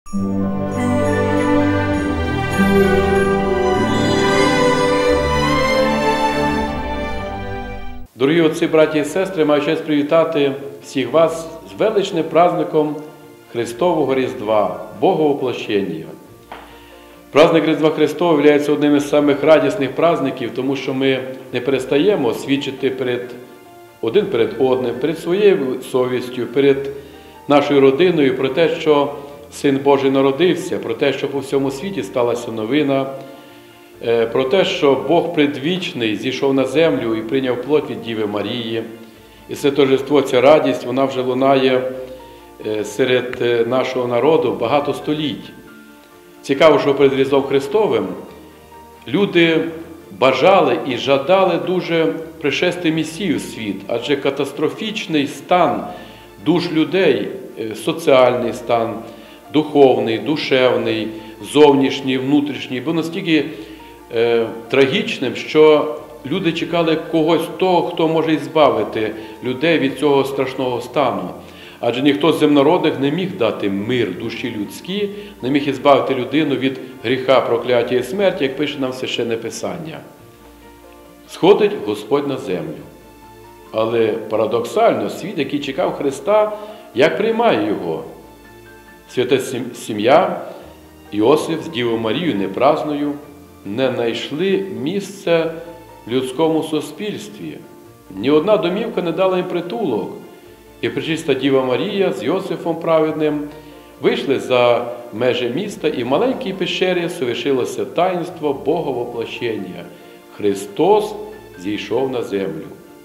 Дорогі отці, браті і сестри, маю честь привітати всіх вас з величним праздником Христового Різдва, Боговоплощення. Праздник Різдва Христового є одним із самих радісних праздників, тому що ми не перестаємо свідчити один перед одним, перед своєю совістю, перед нашою родиною про те, що Син Божий народився, про те, що по всьому світі сталася новина, про те, що Бог предвічний зійшов на землю і прийняв плоть від Діви Марії. І це торжество, ця радість, вона вже лунає серед нашого народу багато століть. Цікаво, що перед Різдвом Христовим люди бажали і жадали дуже пришести Месію в світ, адже катастрофічний стан душ людей, соціальний стан, духовний, душевний, зовнішній, внутрішній, був настільки трагічним, що люди чекали когось того, хто може збавити людей від цього страшного стану. Адже ніхто з земнородних не міг дати мир душі людській, не міг ізбавити людину від гріха, прокляття і смерті, як пише нам Священне Писання. Сходить Господь на землю. Але парадоксально, світ, який чекав Христа, як приймає Його? Свята сім'я, Іосиф з Дівою Марією непразною, не знайшли місця в людському суспільстві. Ні одна домівка не дала їм притулок. І пречиста Діва Марія з Йосифом праведним вийшли за межі міста, і в маленькій пещері совершилося таїнство Боговоплощення. Христос зійшов на землю.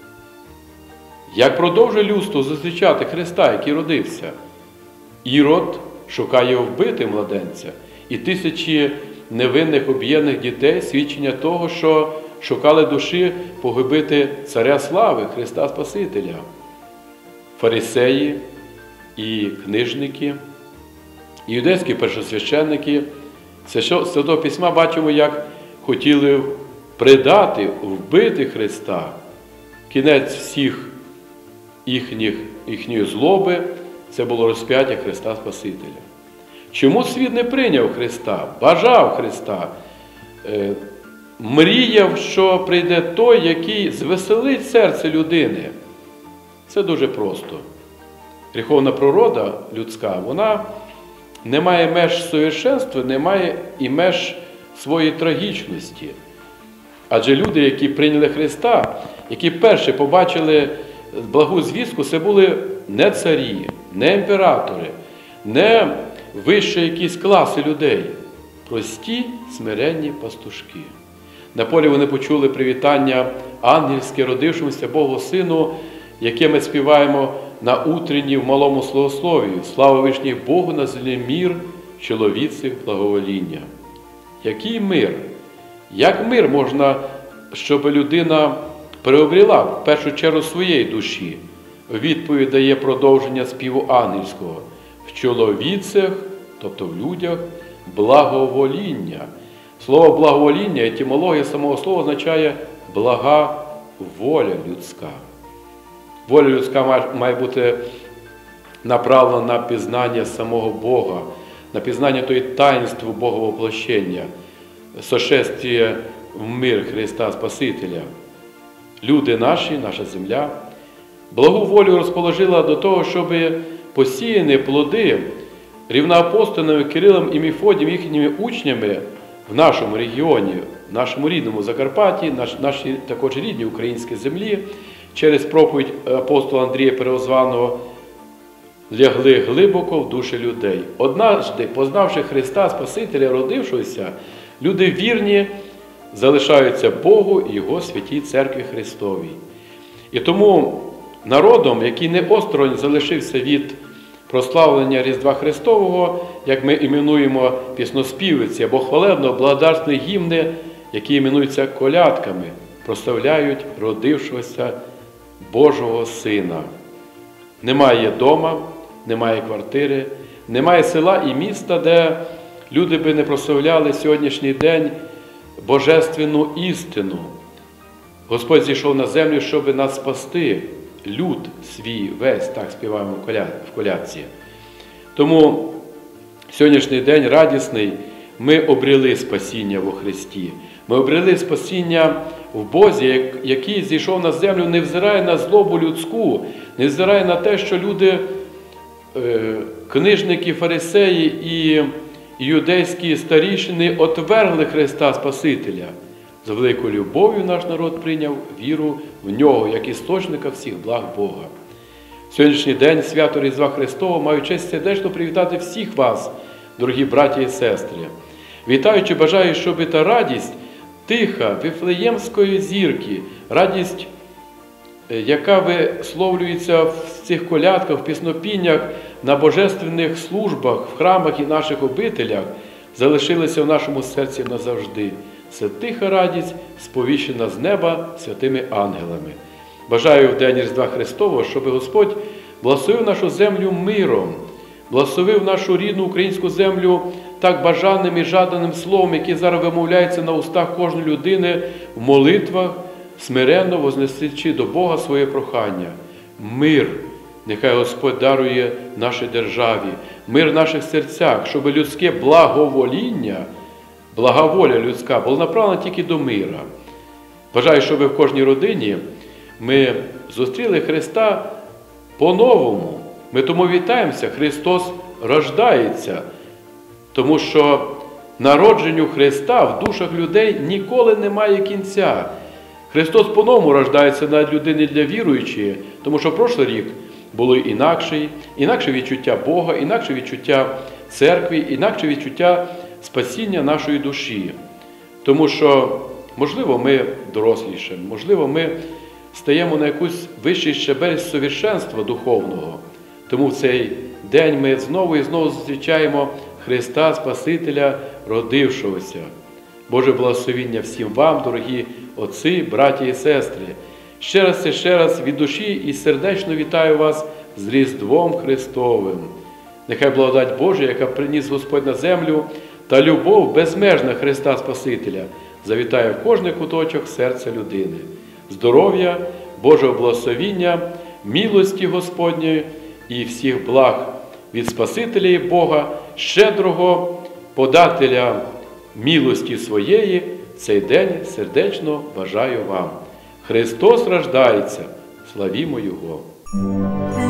Як продовжує людство зустрічати Христа, який родився? Ірод шукає вбити младенця, і тисячі невинних об'єднаних дітей – свідчення того, що шукали душі погубити Царя Слави, Христа Спасителя. Фарисеї і книжники, і юдейські першосвященники Святого Письма бачимо, як хотіли предати, вбити Христа. Кінець всіх їхньої злоби – це було розп'яття Христа Спасителя. Чому світ не прийняв Христа, бажав Христа, мріяв, що прийде той, який звеселить серце людини? Це дуже просто. Гріховна природа людська, вона не має меж совершенства, не має і меж своєї трагічності. Адже люди, які прийняли Христа, які перші побачили благу звістку, це були не царі, не імператори, не вищі якісь класи людей. Прості, смиренні пастушки. На полі вони почули привітання ангельське родившомуся Богу Сину, яке ми співаємо на утренні в малому славослові. Слава вишній Богу на землі мир, чоловіцих благовоління. Який мир? Як мир можна, щоб людина приобрела в першу чергу своєї душі? Відповідь дає продовження співу ангельського. В чоловіцях, тобто в людях, благовоління. Слово благовоління, етимологія самого слова означає блага воля людська. Воля людська має бути направлена на пізнання самого Бога, на пізнання тої таїнства Боговоплощення, сошествія в мир Христа Спасителя. Люди наші, наша земля, благу волю розположила до того, щоб посіяні плоди рівноапостольними Кирилом і Мефодієм, їхніми учнями в нашому регіоні, в нашому рідному Закарпатті, нашій також рідній українській землі, через проповідь апостола Андрія Переозваного лягли глибоко в душі людей. Однажды, познавши Христа Спасителя, родившогося, люди вірні залишаються Богу і Його святій Церкві Христовій. І тому народом, який не осторонь залишився від прославлення Різдва Христового, як ми іменуємо пісноспівиці або хвалебно-благодарственні гімни, які іменуються колядками, прославляють родившогося Божого Сина. Немає дома, немає квартири, немає села і міста, де люди би не прославляли сьогоднішній день божественну істину. Господь зійшов на землю, щоб нас спасти, люд свій весь, так співаємо в колядці. Тому Сьогоднішній день радісний, ми обрели спасіння во Христі. Ми обрели спасіння в Бозі, який зійшов на землю, не взирає на злобу людську, не взирає на те, що люди, книжники, фарисеї і юдейські старішини отвергли Христа Спасителя. З великою любов'ю наш народ прийняв віру в Нього, як істочника всіх благ Бога. Сьогоднішній день, свято Різдва Христового, маю честь сердечно привітати всіх вас, дорогі браті і сестри. Вітаючи, бажаю, щоб та радість тиха, вифлеємської зірки, радість, яка висловлюється в цих колядках, в піснопіннях, на божественних службах, в храмах і наших обителях, залишилася в нашому серці назавжди. Це тиха радість, сповіщена з неба святими ангелами. Бажаю в день Різдва Христового, щоб Господь благословив нашу землю миром, благословив нашу рідну українську землю так бажаним і жаданим словом, яке зараз вимовляється на устах кожної людини в молитвах, смиренно вознесучи до Бога своє прохання. Мир нехай Господь дарує нашій державі, мир в наших серцях, щоб людське благовоління, благоволя людська була направлена тільки до мира. Бажаю, щоб в кожній родині ми зустріли Христа по-новому. Ми тому вітаємося, Христос рождається, тому що народженню Христа в душах людей ніколи немає кінця. Христос по-новому рождається на людини для віруючої, тому що прошлий рік було інакше відчуття Бога, інакше відчуття церкви, інакше відчуття спасіння нашої душі. Тому що, можливо, ми дорослішаємо, можливо, ми стаємо на якусь вищий щебель совершенства духовного. Тому в цей день ми знову і знову зустрічаємо Христа Спасителя, родившогося. Боже благословіння всім вам, дорогі отці, браті і сестри. Ще раз від душі і сердечно вітаю вас з Різдвом Христовим. Нехай благодать Божа, яка приніс Господь на землю, та любов безмежна Христа Спасителя завітає в кожний куточок серця людини. Здоров'я, Божого благословіння, милості Господньої і всіх благ від Спасителя і Бога, щедрого подателя милості своєї, цей день сердечно бажаю вам. Христос рождається, славімо Його!